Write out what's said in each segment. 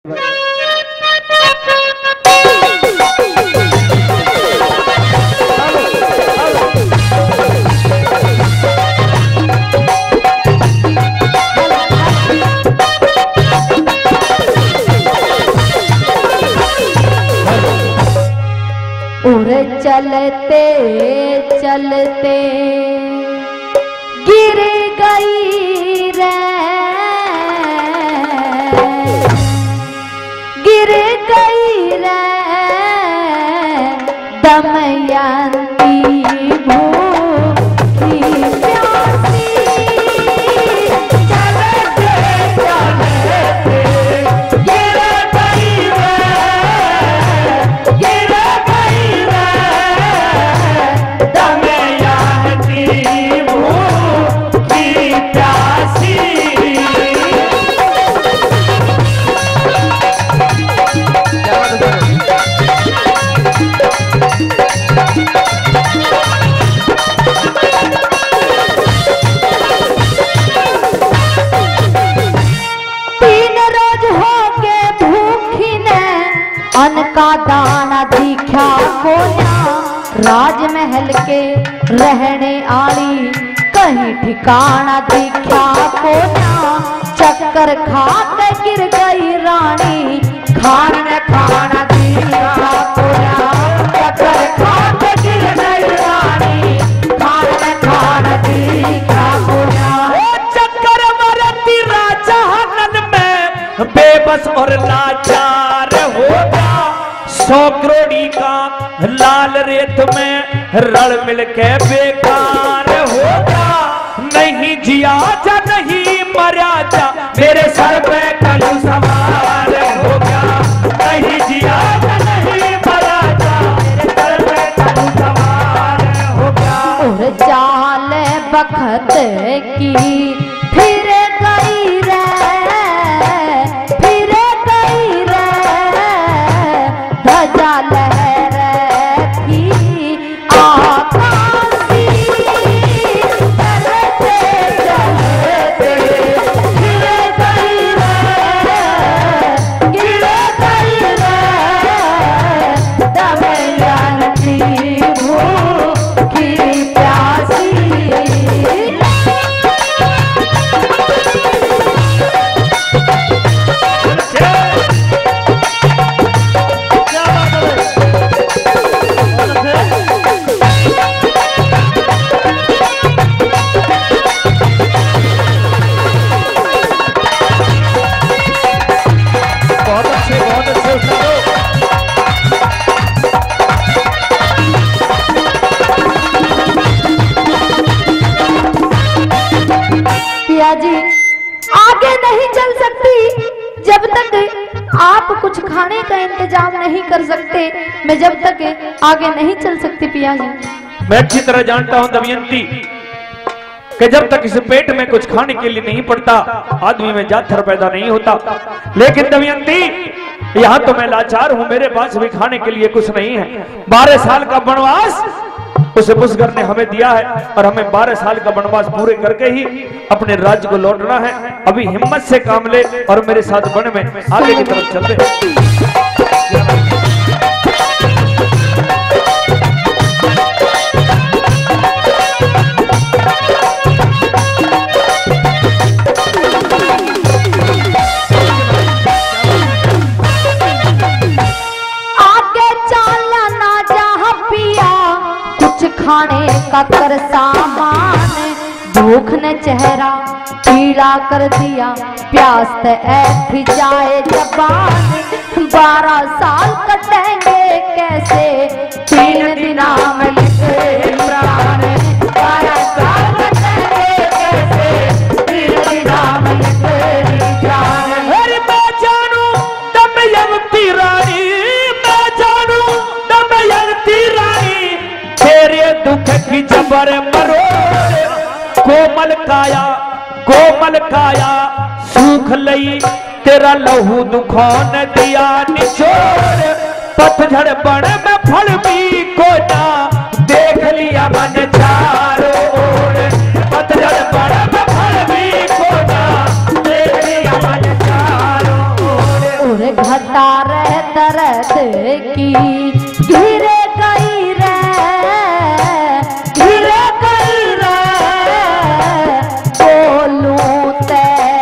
चलते चलते गिर गई रे, गिर गई रे दमयंती भूखी प्यासी। चलते चलते गिर गई रे, गिर गई रे दमयंती भूखी प्यासी। अन्न का दाना दिखा कोया, राजमहल के रहने आली कहीं ठिकाना दिखा कोया। चक्कर खाते गिर गई रानी, खाना खाना दिखा कोया। चक्कर खाते गिर गई रानी, खाना खाना दिखा कोया। चक्कर मरती राजा में बेबस और लाचार होगा। 100 करोड़ी का लाल रेत में रल मिल के बेकार होगा। नहीं जिया जा नहीं मरा जा, मेरे सर पे कलू सवार हो गया। नहीं जिया जा नहीं मरा जा, मेरे सर पे कलू सवार हो गया। और चाल बखत की फिर गई रे, फिर गई रे ध्वजा लहरती आकाशी। चलते चलते गिर गई रे, गिर गई रे दमयंती भूखी प्यासी। पिया जी आगे नहीं चल सकती जब तक आप कुछ खाने का इंतजाम नहीं कर सकते। मैं जब तक आगे नहीं चल सकती पिया जी। मैं अच्छी तरह जानता हूं दमयंती कि जब तक इस पेट में कुछ खाने के लिए नहीं पड़ता आदमी में जाथर पैदा नहीं होता। लेकिन दमयंती यहाँ तो मैं लाचार हूँ, मेरे पास भी खाने के लिए कुछ नहीं है। 12 साल का वनवास उसे पुष्कर ने हमें दिया है और हमें 12 साल का वनवास पूरे करके ही अपने राज्य को लौटना है। अभी हिम्मत से काम ले और मेरे साथ वन में आगे की तरफ चलते। खाने का कर सामान, भूख ने चेहरा पीला कर दिया, प्यास ते ऐठी जाए जबान। 12 साल कटेंगे कैसे 3 दिना में लिखे प्राण। 12 साल कटेंगे कैसे 3 दिना में लिखे प्राण। अरे मैं जानू दमयंती रानी, मैं जानू दमयंती रानी, तेरे दुख की जबर मरो। कोमल काया सूख लई, तेरा लहू दुखों ने दिया निचोड़। पतझड़ बन में फल भी कोना, देख लिया मन चारों ओर। पतझड़ बन में फल भी कोना, देख लिया मन चारों ओर। घटा रह दर्द की घिरे गई रे, घिरे गई रे, बोलूं ते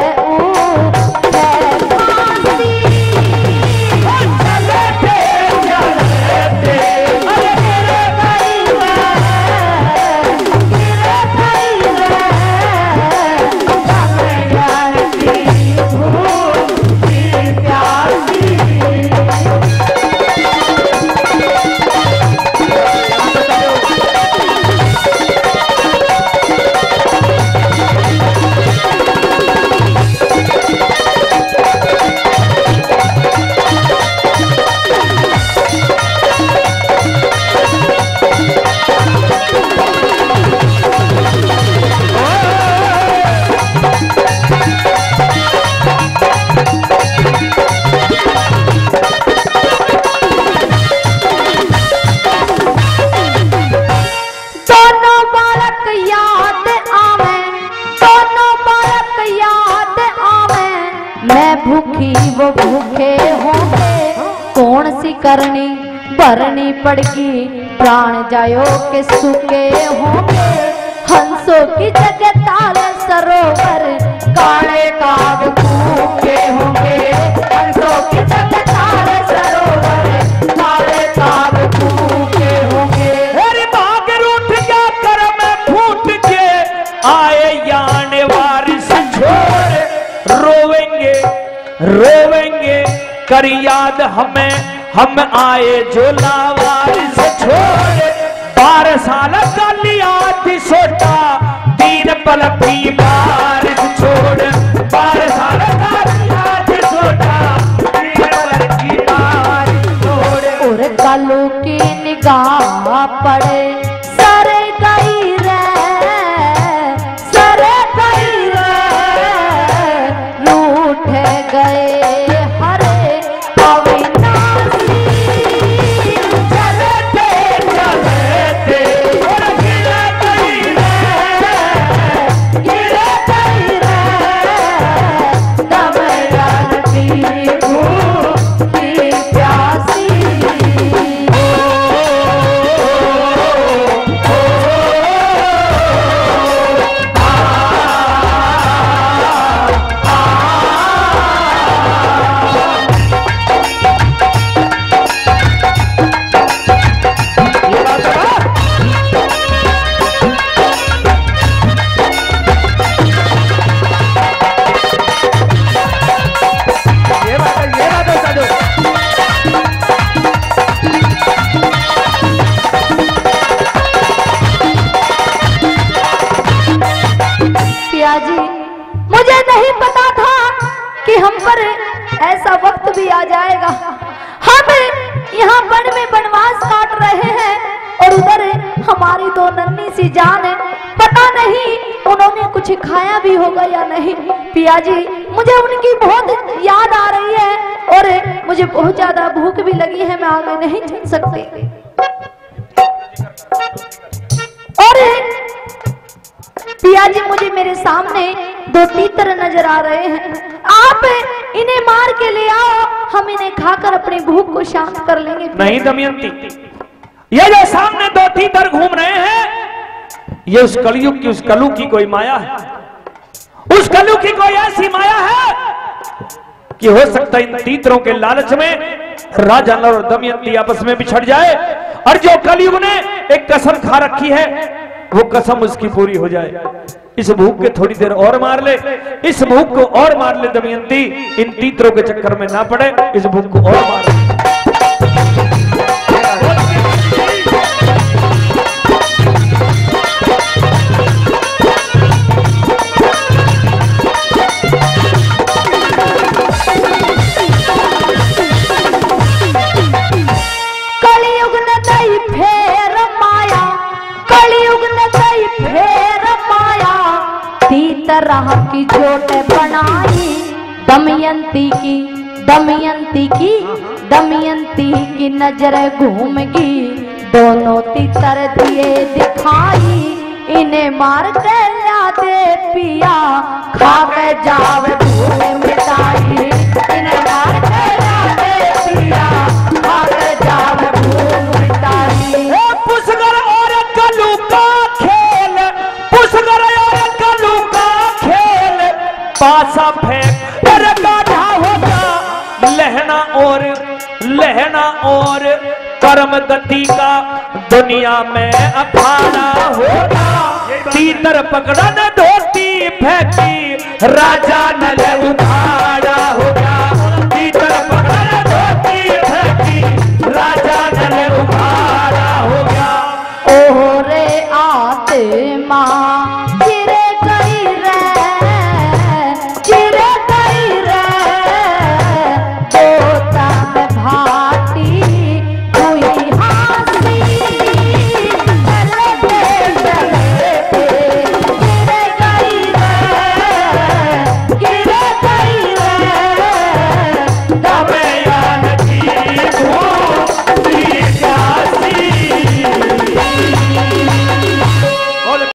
भूखी वो भूखे होंगे, कौन सी करनी भरनी पड़गी, प्राण जायो के सूखे होंगे, हंसों की जगह तारे सरोवर, काले काग भूखे होंगे, हंसों की जगह तारे सरोवर, काले काग भूखे होंगे। अरे भाग रूठ क्या कर में फूट के आए याने वारिस छोड़, रोवेंगे रोवेंगे कर याद हमें, हम आए जो लावारिस छोड़, 12 साल का लिया थी सोटा, 3 पल की बारिश छोड़, 12 साल का लिया थी सोटा, 3 पल की बारिश छोड़। और कालू की निगाह पड़े सरे गई रे, सरे गई रे, रूठ गए मुझे नहीं पता था कि हम पर ऐसा वक्त भी आ जाएगा। हम यहाँ वन में वनवास काट रहे हैं और उधर हमारी 2 नन्ही सी जान है, पता नहीं उन्होंने कुछ खाया भी होगा या नहीं। पिया जी मुझे उनकी बहुत याद आ रही है और मुझे बहुत ज्यादा भूख भी लगी है, मैं आगे नहीं चल सकती। और पिया जी मुझे मेरे सामने 2 तीतर नजर आ रहे हैं, आप इन्हें मार के ले आओ, हम इन्हें खाकर अपनी भूख को शांत कर लेंगे। नहीं दमयंती, ये जो सामने 2 तीतर घूम रहे हैं, ये उस कलयुग की, उस कलु की कोई माया है। उस कलु की कोई ऐसी माया है कि हो सकता है इन तीतरों के लालच में राजा नल और दमयंती आपस में बिछड़ जाए, और जो कलयुग ने एक कसम खा रखी है वो कसम उसकी पूरी हो जाए। इस भूख के थोड़ी देर और मार ले, इस भूख को और मार ले दमयंती, इन तीतरों के चक्कर में ना पड़े, इस भूख को और मार ले। कलयुग न दई फेर माया, कलयुग न दई फेर माया, तीतरा की चोट बनाई दमयंती की, दमयंती की, दमयंती की नजर घूम गई, दोनों तीतर दिए दिखाई, इन्हें मार के ला दे पिया, खा के जावे भूख मिटाई, इन्हें मार के ला पासा फेंक पर गाढ़ा होगा लहना और कर्म गति का दुनिया में अखाड़ा होगा। तीतर पकड़न धोती फेंकी राजा नल उठा